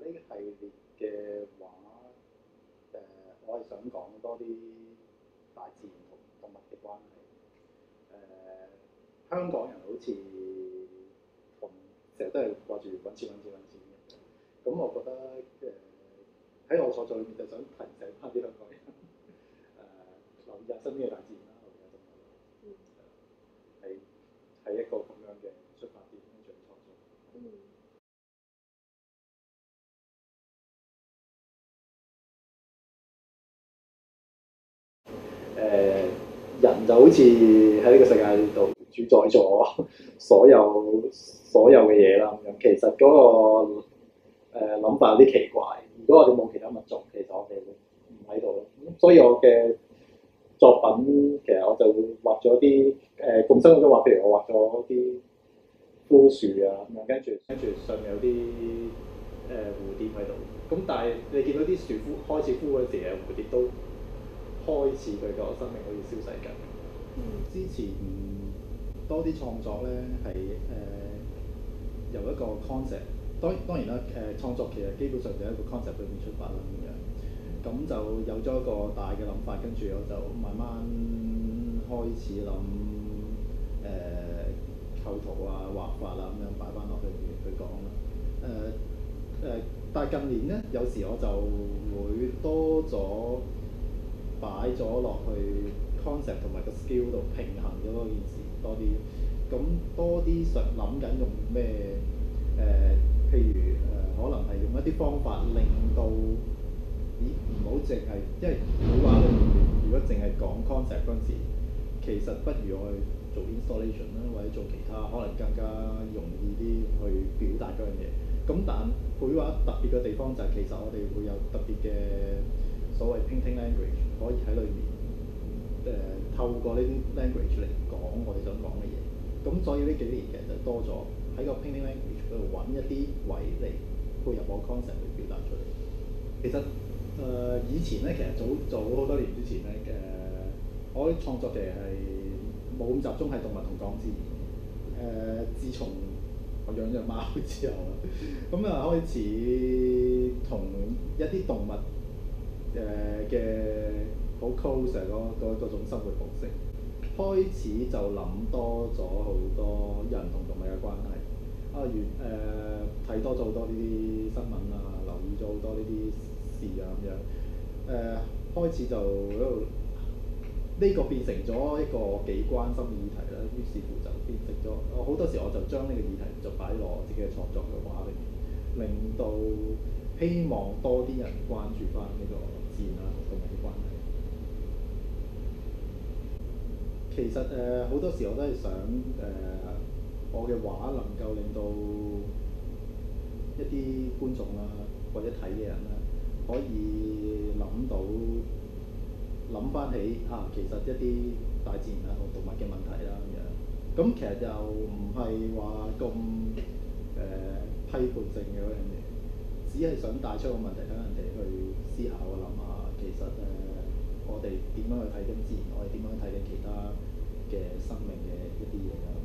呢個系列嘅話，我係想講多啲大自然同動物嘅關係。香港人好似同成日都係掛住揾錢嘅，咁我覺得喺我所在裏面就想提醒翻啲香港人留意下身邊嘅大自然啦，留意下動物啦，係一個咁樣嘅出發點跟住去創作。人就好似喺呢個世界度主宰咗所有嘅嘢啦咁樣。其實嗰個諗法有啲奇怪。如果我哋冇其他物種，其實我哋唔喺度咯。所以我嘅作品其實我就會畫咗啲共生嗰種畫，譬如我畫咗啲枯樹啊咁樣，跟住上面有啲蝴蝶喺度。咁但係你見到啲樹開始枯嗰時，蝴蝶都開始佢個生命好似消逝緊。之前多啲創作咧係由一個 concept，當然啦創作其實基本上就係一個 concept 裏面出發啦咁樣。咁就有咗一個大嘅諗法，跟住我就慢慢開始諗構圖啊、畫法啊咁樣擺翻落去講啦。但係近年咧，有時我就會多咗擺咗落去 concept 同埋個 skill 度平衡咗嗰件事多啲。咁多啲想諗緊用咩譬如可能係用一啲方法令到唔好淨係，因為繪畫裏面如果淨係講 concept 嗰陣時，其實不如我去做 installation 啦，或者做其他可能更加容易啲去表達嗰樣嘢。咁但繪畫特別嘅地方就係其實我哋會有特別嘅所謂 painting language，可以喺裏面透過呢啲 language 嚟講我哋想講嘅嘢。咁所以呢幾年其實就多咗喺個 painting language 嗰度揾一啲位嚟配合我 concept 去表達出嚟。其實以前咧，其實早好多年之前咧我啲創作其實係冇咁集中喺動物同講自然。自從我養咗貓之後啦，咁開始同一啲動物嘅好 close 嗰種生活模式，開始就諗多咗好多人同動物嘅關係。睇多咗好多呢啲新聞啊，留意咗好多呢啲事啊咁樣。開始就喺度呢個變成咗一個幾關心嘅議題啦。於是乎就變成咗好多時我就將呢個議題就擺落我自己嘅創作嘅畫裏面，令到希望多啲人關注翻呢個自然啊同動物嘅關係。其實好多時我都係想我嘅畫能夠令到一啲觀眾啦，或者睇嘅人啦，可以諗翻起其實一啲大自然啊同動物嘅問題啦咁樣。咁其實就唔係話咁批判性嘅嗰樣嘢，只係想帶出個問題，等人哋去思考諗下，其實我哋點樣去睇緊自然，我哋點樣睇緊其他嘅生命嘅一啲嘢啊。